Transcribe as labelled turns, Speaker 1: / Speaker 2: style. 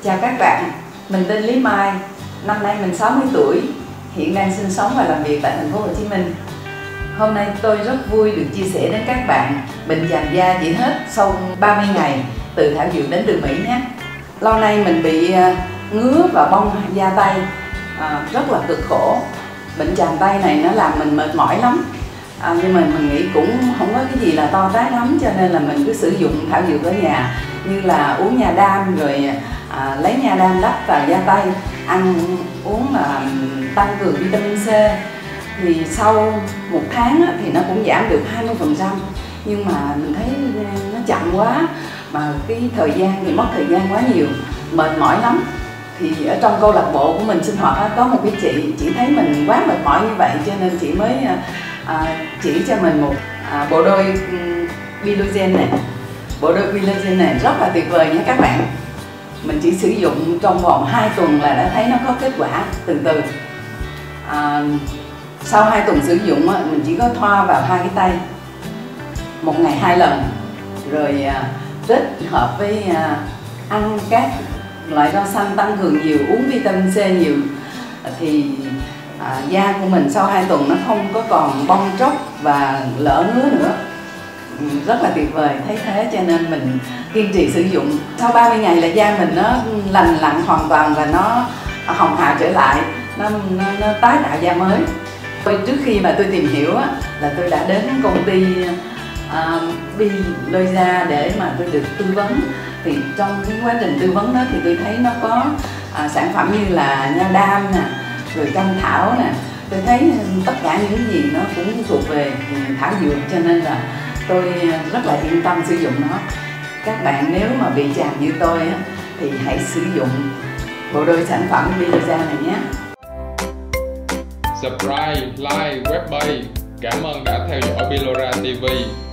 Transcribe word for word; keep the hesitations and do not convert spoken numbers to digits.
Speaker 1: Chào các bạn, mình tên Lý Mai, năm nay mình sáu mươi tuổi, hiện đang sinh sống và làm việc tại thành phố Hồ Chí Minh. Hôm nay tôi rất vui được chia sẻ đến các bạn bệnh chàm da chỉ hết sau ba mươi ngày từ thảo dược đến từ Mỹ nhé. Lâu nay mình bị ngứa và bong da tay à, rất là cực khổ. Bệnh chàm tay này nó làm mình mệt mỏi lắm. À, nhưng mà mình nghĩ cũng không có cái gì là to tát lắm, cho nên là mình cứ sử dụng thảo dược ở nhà như là uống nha đam, rồi à, lấy nha đam đắp vào da tay, ăn uống là tăng cường vitamin C. Thì sau một tháng á, thì nó cũng giảm được hai mươi phần trăm, nhưng mà mình thấy nó chậm quá, mà cái thời gian thì mất thời gian quá nhiều, mệt mỏi lắm. Thì ở trong câu lạc bộ của mình sinh hoạt có một cái chị, chị thấy mình quá mệt mỏi như vậy cho nên chị mới à, chỉ cho mình một à, bộ đôi um, Bilogen này. Bộ đôi Bilogen này rất là tuyệt vời nha các bạn. Mình chỉ sử dụng trong vòng hai tuần là đã thấy nó có kết quả từ từ. À, sau hai tuần sử dụng mình chỉ có thoa vào hai cái tay, một ngày hai lần, rồi à, kết hợp với à, ăn các loại rau xanh tăng cường nhiều, uống vitamin C nhiều, thì à, da của mình sau hai tuần nó không có còn bong tróc và lở ngứa nữa. Rất là tuyệt vời, thấy thế cho nên mình kiên trì sử dụng. Sau ba mươi ngày là da mình nó lành lặn hoàn toàn và nó hồng hào trở lại, nó, nó, nó tái tạo da mới. Trước khi mà tôi tìm hiểu á, là tôi đã đến công ty uh, Bilogen để mà tôi được tư vấn. Thì trong cái quá trình tư vấn đó thì tôi thấy nó có uh, sản phẩm như là nha đam nè, rồi cam thảo nè. Tôi thấy tất cả những cái gì nó cũng thuộc về thảo dược, cho nên là tôi rất là yên tâm sử dụng nó. Các bạn nếu mà bị chàm như tôi á, thì hãy sử dụng bộ đôi sản phẩm Bilogen này nhé.
Speaker 2: Subscribe, like, web bay. Cảm ơn đã theo dõi Bilogen ti vi.